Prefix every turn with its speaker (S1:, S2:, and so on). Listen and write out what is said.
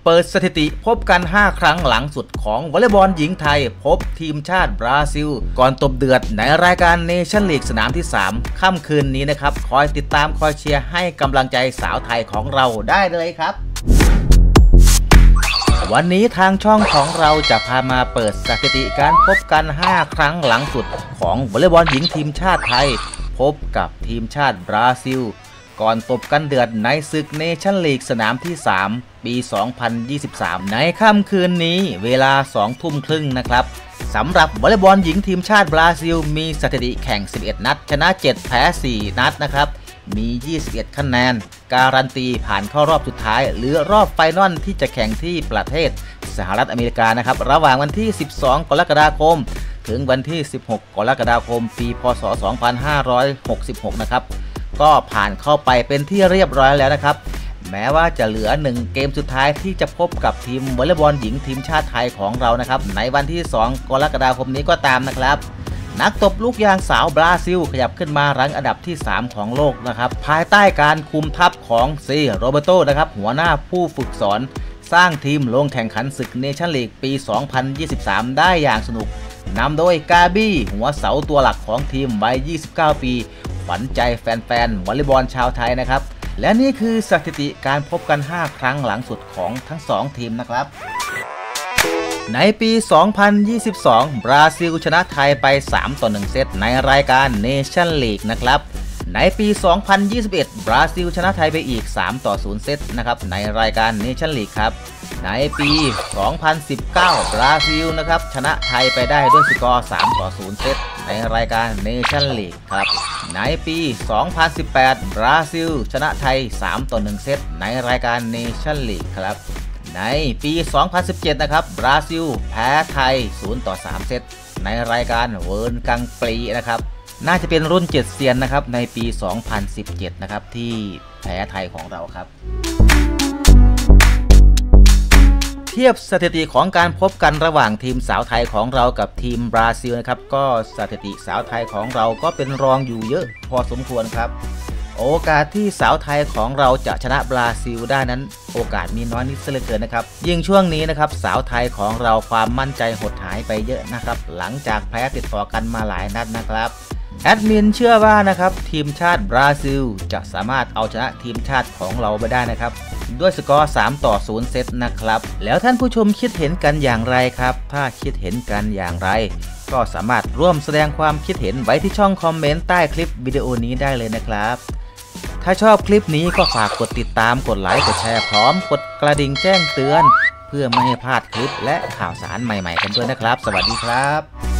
S1: เปิดสถิติพบกัน5ครั้งหลังสุดของวอลเลย์บอลหญิงไทยพบทีมชาติบราซิลก่อนตบเดือดในรายการเนชั่นลีกสนามที่3ค่ำคืนนี้นะครับคอยติดตามคอยเชียร์ให้กำลังใจสาวไทยของเราได้เลยครับวันนี้ทางช่องของเราจะพามาเปิดสถิติการพบกัน5ครั้งหลังสุดของวอลเลย์บอลหญิงทีมชาติไทยพบกับทีมชาติบราซิลก่อนตบกันเดือดในศึกเนชั่นลีกสนามที่3ปี 2023 ในค่ำคืนนี้เวลา 20:30 น.นะครับสำหรับวอลเลย์บอลหญิงทีมชาติบราซิลมีสถิติแข่ง11นัดชนะ7แพ้4นัดนะครับมี21คะแนนการันตีผ่านเข้ารอบสุดท้ายหรือรอบไฟนอลที่จะแข่งที่ประเทศสหรัฐอเมริกานะครับระหว่างวันที่12 กรกฎาคมถึงวันที่16 กรกฎาคมปีพ.ศ. 2566นะครับก็ผ่านเข้าไปเป็นที่เรียบร้อยแล้วนะครับแม้ว่าจะเหลือ1เกมสุดท้ายที่จะพบกับทีมวอลเลย์บอลหญิงทีมชาติไทยของเรานะครับในวันที่2 กรกฎาคมนี้ก็ตามนะครับนักตบลูกยางสาวบราซิลขยับขึ้นมารั้งอันดับที่3ของโลกนะครับภายใต้การคุมทัพของซีโรเบโตนะครับหัวหน้าผู้ฝึกสอนสร้างทีมลงแข่งขันศึกเนชั่นลีกปี 2023 ได้อย่างสนุกนำโดยกาบี้หัวเสาตัวหลักของทีมวัย29 ปีขวัญใจแฟนๆวอลเลย์บอลชาวไทยนะครับและนี่คือสถิติการพบกัน5ครั้งหลังสุดของทั้ง2ทีมนะครับในปี 2022 บราซิลชนะไทยไป3-1 เซตในรายการเนชั่นลีกนะครับในปี 2021 บราซิลชนะไทยไปอีก3-0 เซตนะครับในรายการเนชั่นลีกครับในปี 2019 บราซิลนะครับชนะไทยไปได้ด้วยสกอร์3-0 เซตในรายการเนชั่นลีกครับในปี 2018 บราซิลชนะไทย3-1 เซตในรายการเนชั่นลีกครับในปี 2017 นะครับบราซิลแพ้ไทย0-3 เซตในรายการเวิร์นกังปรีนะครับน่าจะเป็นรุ่น7เซียนนะครับในปี 2017 นะครับที่แพ้ไทยของเราครับเทียบสถิติของการพบกันระหว่างทีมสาวไทยของเรากับทีมบราซิลนะครับก็สถิติสาวไทยของเราก็เป็นรองอยู่เยอะพอสมควรครับโอกาสที่สาวไทยของเราจะชนะบราซิลได้นั้นโอกาสมีน้อยนิดเหลือเกินนะครับยิ่งช่วงนี้นะครับสาวไทยของเราความมั่นใจหดหายไปเยอะนะครับหลังจากแพ้ติดต่อกันมาหลายนัดนะครับแอดมินเชื่อว่านะครับทีมชาติบราซิลจะสามารถเอาชนะทีมชาติของเราไปได้นะครับด้วยสกอร์3-0 เซตนะครับแล้วท่านผู้ชมคิดเห็นกันอย่างไรครับถ้าคิดเห็นกันอย่างไรก็สามารถร่วมแสดงความคิดเห็นไว้ที่ช่องคอมเมนต์ใต้คลิปวิดีโอนี้ได้เลยนะครับถ้าชอบคลิปนี้ก็ฝากกดติดตามกดไลค์กดแชร์พร้อมกดกระดิ่งแจ้งเตือนเพื่อไม่ให้พลาดคลิปและข่าวสารใหม่ๆกันด้วยนะครับสวัสดีครับ